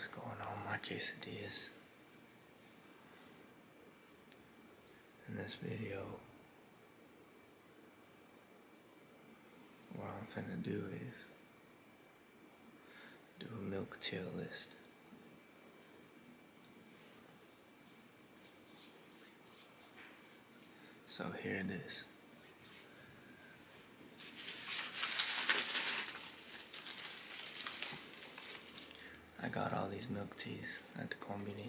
what's going on, my quesadillas. In this video, what I'm finna do is do a milk tier list. So here it is. I got all these milk teas at the Combini.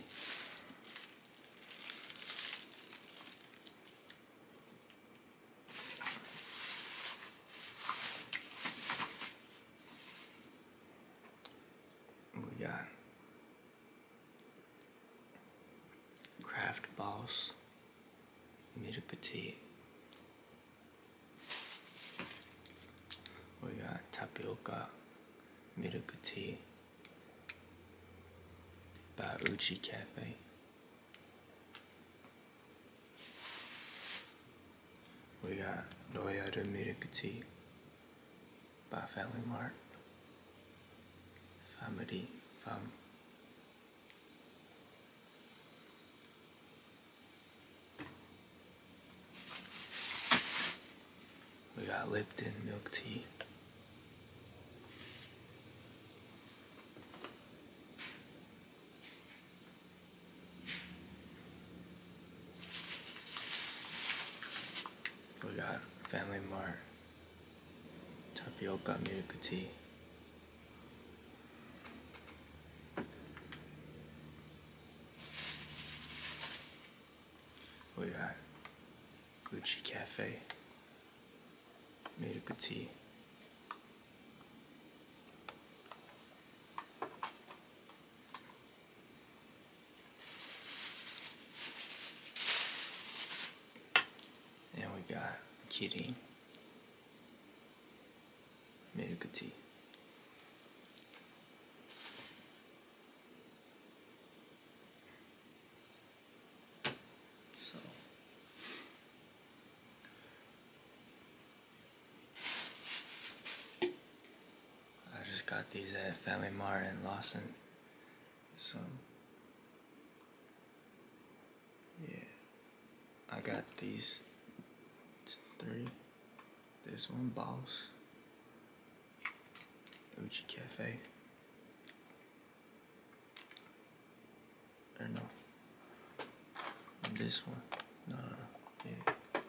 We got Craft Boss Milk Tea. We got Tapioca Milk Tea by Uchi Cafe. We got Royal Milk Tea by Family Mart. We got Lipton Milk Tea. We got Family Mart Tapioca Milk Tea. We got Gucci Cafe Milk Tea. And we got Kidding Milk Tea. So I just got these at Family Mart and Lawson. So yeah, I got these three. This one, Boss, Uchi Cafe, or no, and this one, no, yeah.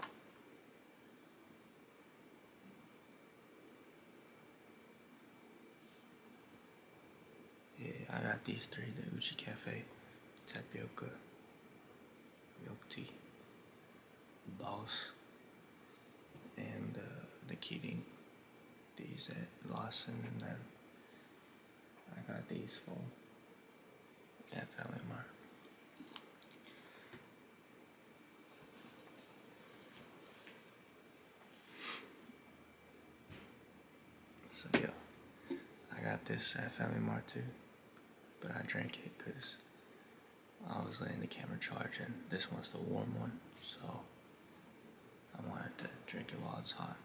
Yeah, I got these three, the Uchi Cafe, Tapioca, Milk Tea, Boss, and the Keating. These at Lawson, and then I got these for at Family Mart. So yeah, I got this at Family Mart too, but I drank it because I was letting the camera charge, and this one's the warm one, so I wanted to drink it while it's hot.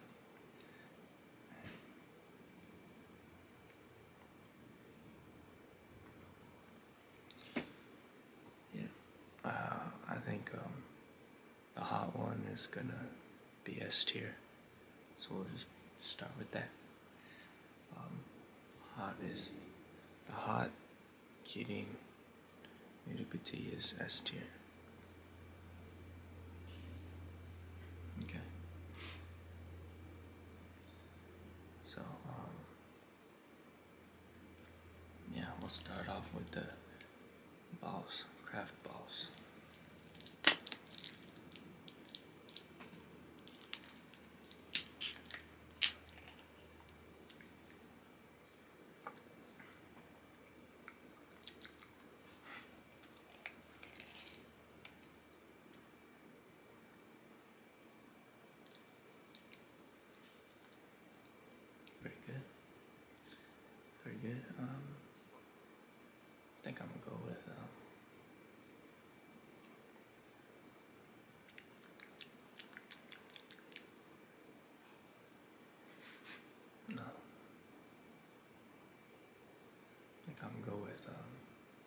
I think the hot one is gonna be S tier, so we'll just start with that. Hot is the hot Kidding Milk Tea is S tier. Okay. So yeah, we'll start off with the Boss, Craft Boss. Pretty good. Pretty good. I think I'm gonna go with no. I think I'm gonna go with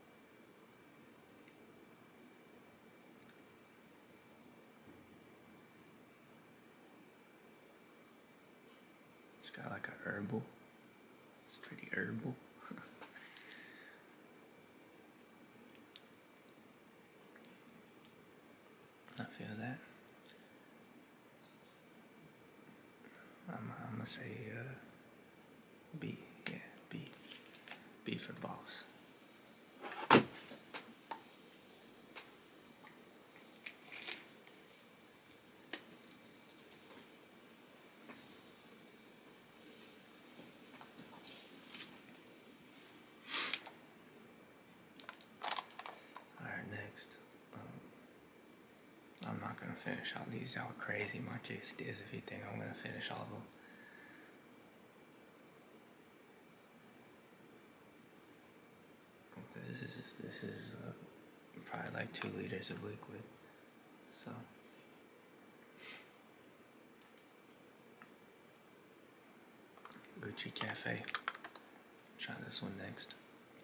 It's got like a herbal. It's pretty herbal. I feel that. I'm gonna say B. Yeah, B. B for boss. Alright, next. I'm not gonna finish all these. How crazy my case is if you think I'm gonna finish all of them. This is probably like 2 liters of liquid. So Gucci Cafe. Try this one next.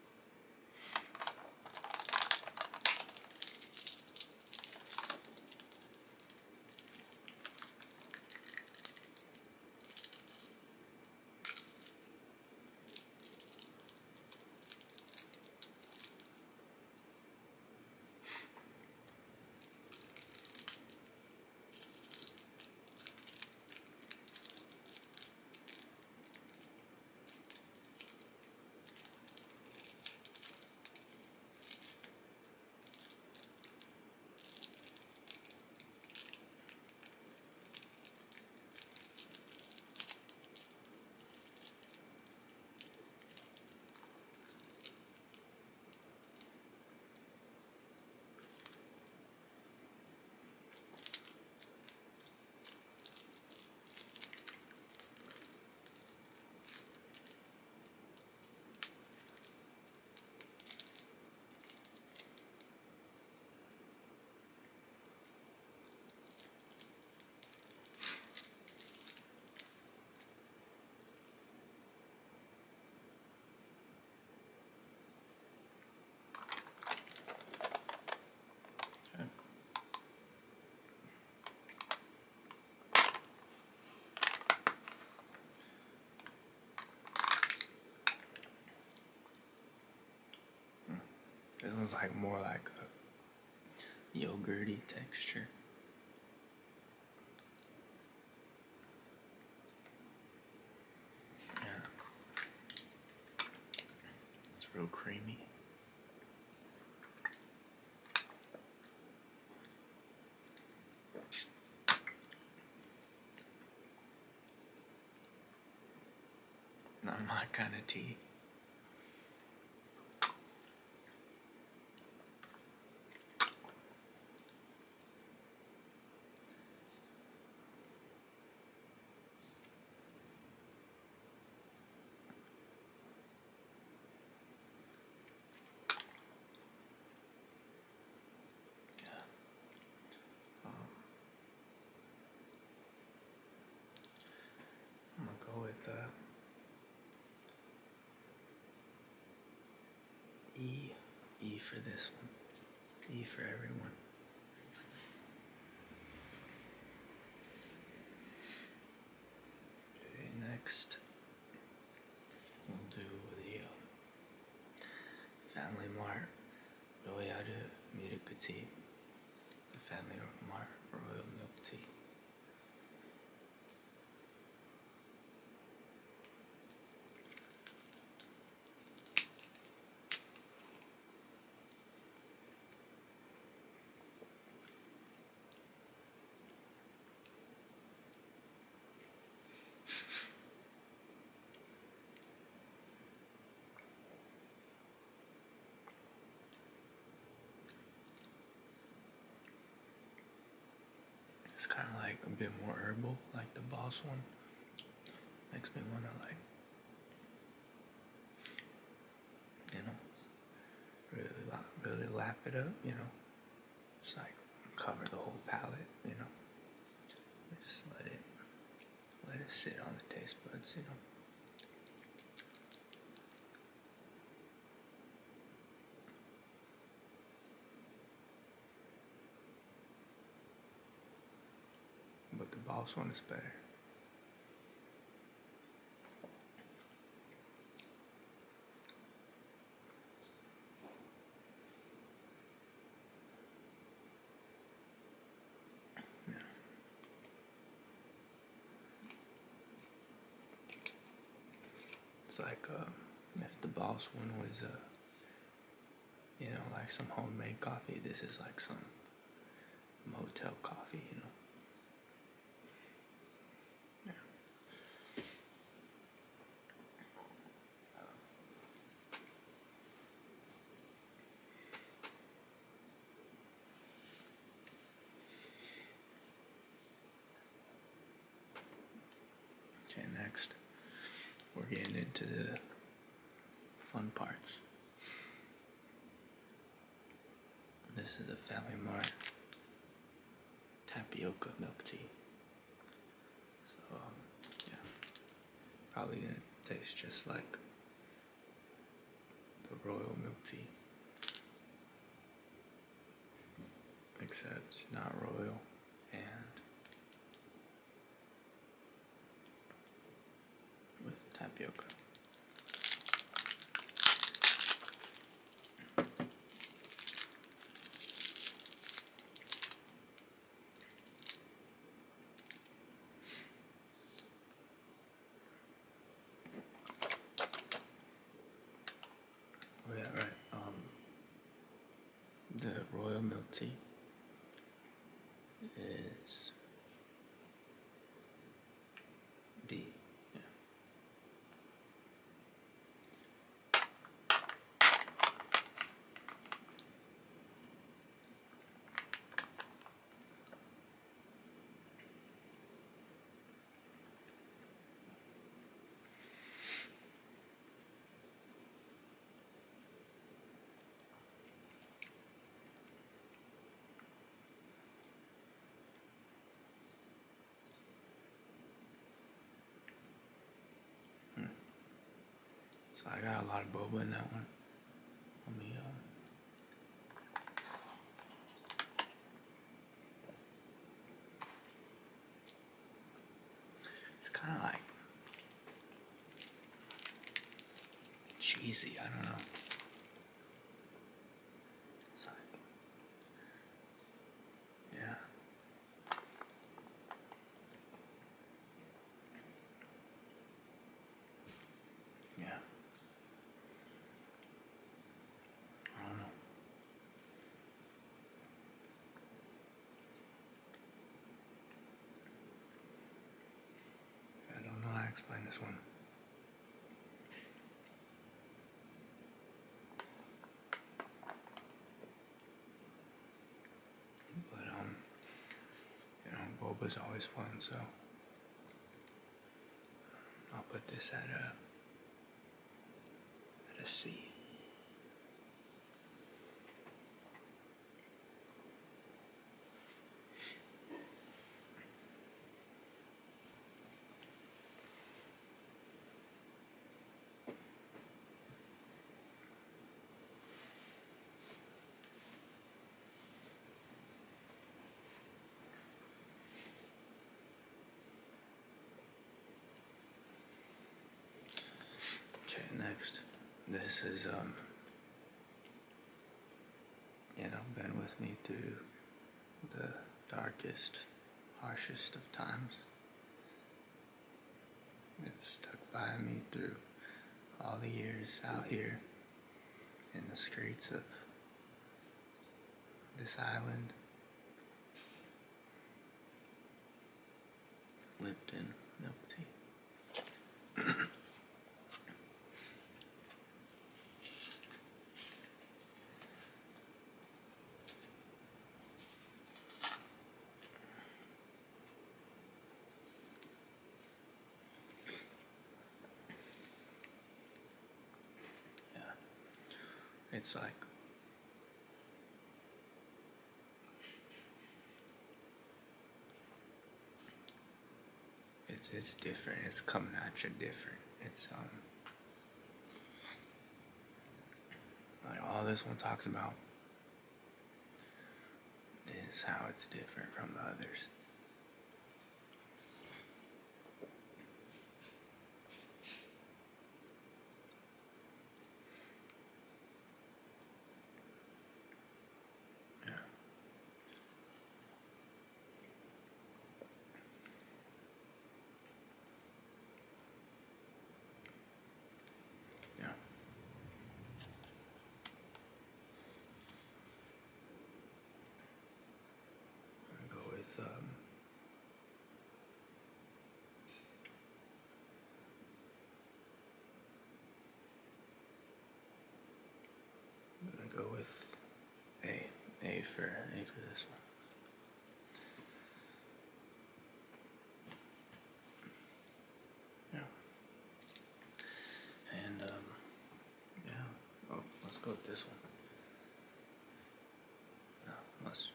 This one's like more like a yogurty texture. Yeah. It's real creamy. Not my kind of tea. I'm gonna go with E. E for this one. E for everyone. Okay, next we'll do the Family Mart Royal Milk Tea. The Family Mart Royal Milk Tea. It's kind of like a bit more herbal, like the Boss one. Makes me want to, like, you know, really lap it up, you know. Just like cover the whole palate, you know. Just let it sit on the taste buds, you know. But the Boss one is better. It's like if the Boss one was like some homemade coffee, this is like some motel coffee, Yeah. Okay, next we're getting into the fun parts. This is the Family Mart tapioca milk tea. So, yeah, probably gonna taste just like the royal milk tea, except not royal and with tapioca. Oh yeah, right. The royal milk tea is B. Yeah. So I got a lot of boba in that one. Let me it's kind of like cheesy. I don't know. It's like, yeah. Yeah. I don't know. I don't know how to explain this one. But boba's always fun, so I'll put this at a C. Okay, next. This is been with me through the darkest, harshest of times. It's stuck by me through all the years out here in the streets of this island. Lipton milk tea. Yeah. It's like it's different. It's coming at you different. It's like all this one talks about is how it's different from the others. Yeah. go with A. A for this one. Yeah. And yeah. Oh, let's go with this one. No, let's.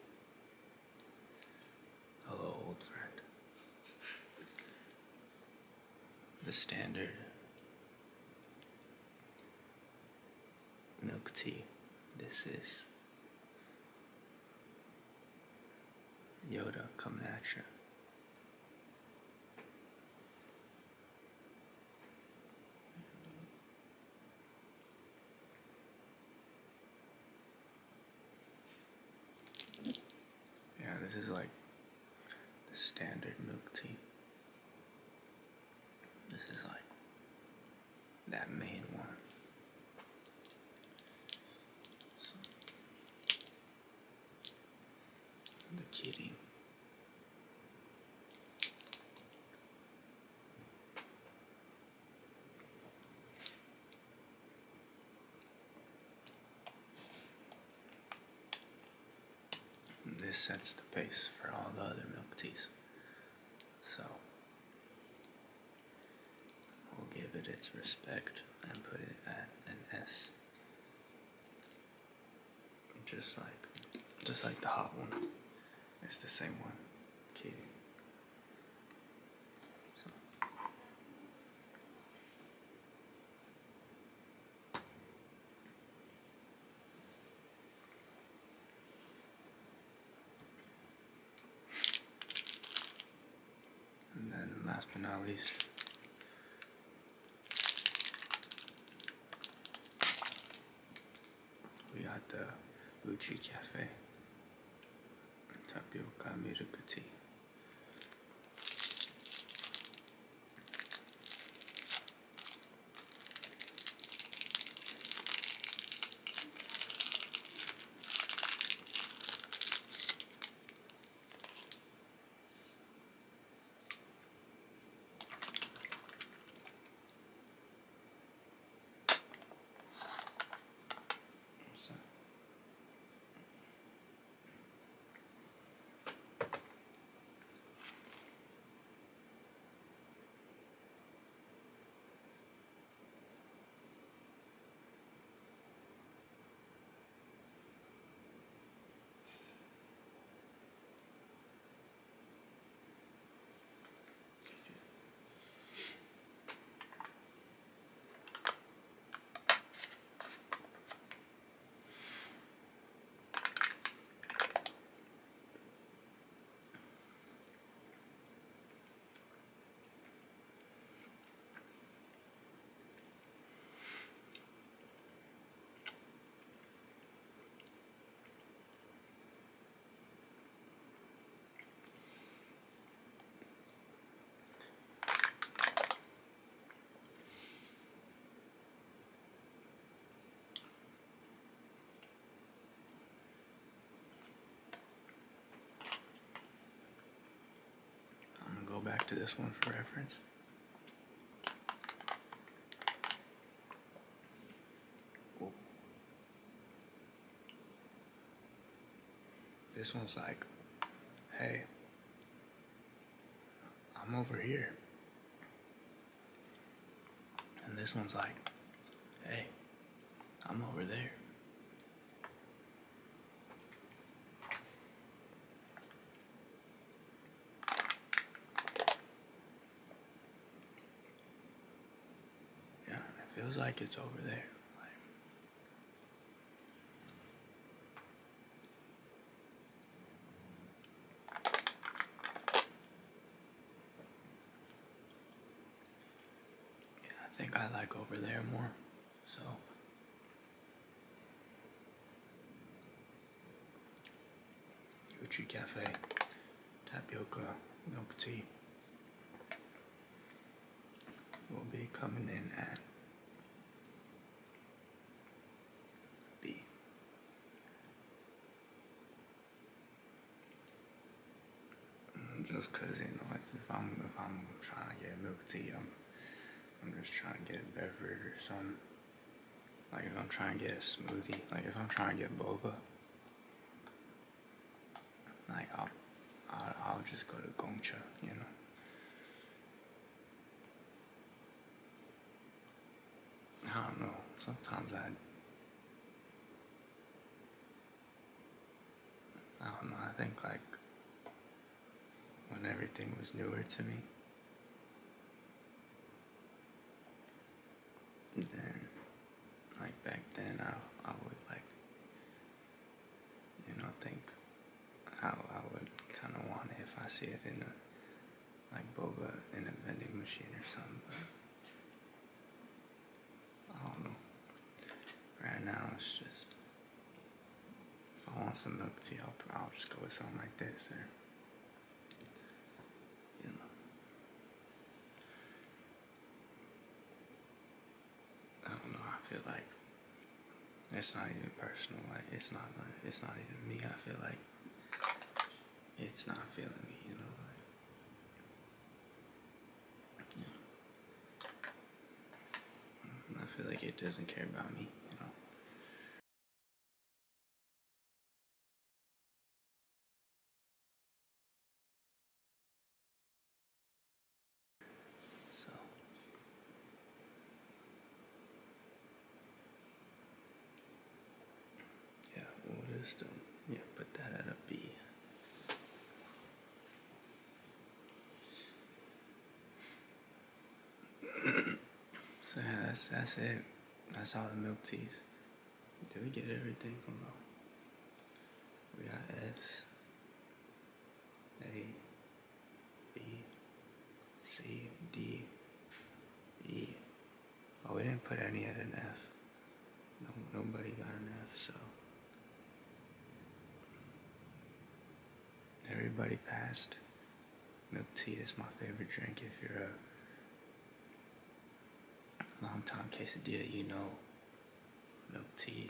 Hello, old friend. The standard milk tea. This is Yoda coming at you. Yeah, this is like the standard milk tea. This is like that main one. So, the kitty. This sets the pace for all the other milk teas. So, we'll give it its respect and put it at an S. Just like the hot one. It's the same one. Kitty. So. And then last but not least, we got the Uchi Cafe Tapioca Milk Tea. So. Back to this one for reference. This one's like, hey, I'm over here. And this one's like, hey, I'm over there. Yeah, it feels like it's over there. I think I like over there more. So Uchi Cafe Tapioca Milk Tea will be coming in at B. Just cause if I'm trying to get milk tea, I'm just trying to get a beverage or something. Like if I'm trying to get a smoothie, like if I'm trying to get boba, like I'll just go to Gongcha, you know. I don't know. Sometimes I don't know. I think like when everything was newer to me, then like back then I would like, you know, think how I would kind of want it if I see it in a like boba in a vending machine or something. But I don't know. Right now it's just if I want some milk tea, I'll just go with something like this or you know. I don't know. I feel like it's not even personal. Like it's not even me. I feel like it's not feeling me. You know. Like, I feel like it doesn't care about me. You know. So yeah, we'll just put that at a B. So yeah, that's it. That's all the milk teas. Did we get everything from we got S, A, B, C, D, E. Oh, we didn't put any at an F. No, nobody got an F, so everybody passed. Milk tea is my favorite drink. If you're a long-time quesadilla, you know milk tea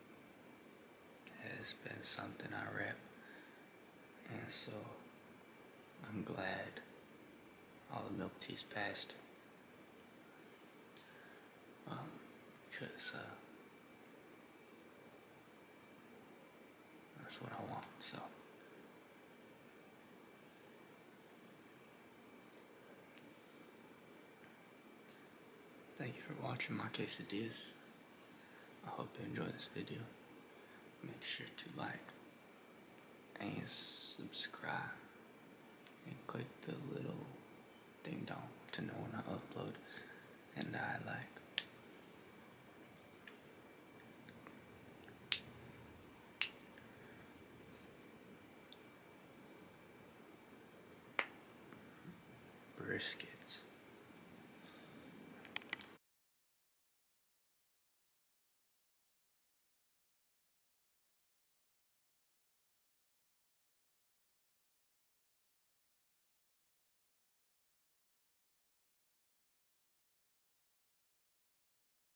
has been something I rep. And so I'm glad all the milk teas passed. Because that's what I want, so. Thank you for watching my quesadillas. I hope you enjoy this video. Make sure to like and subscribe and click the little ding dong to know when I upload and I like. Briskets.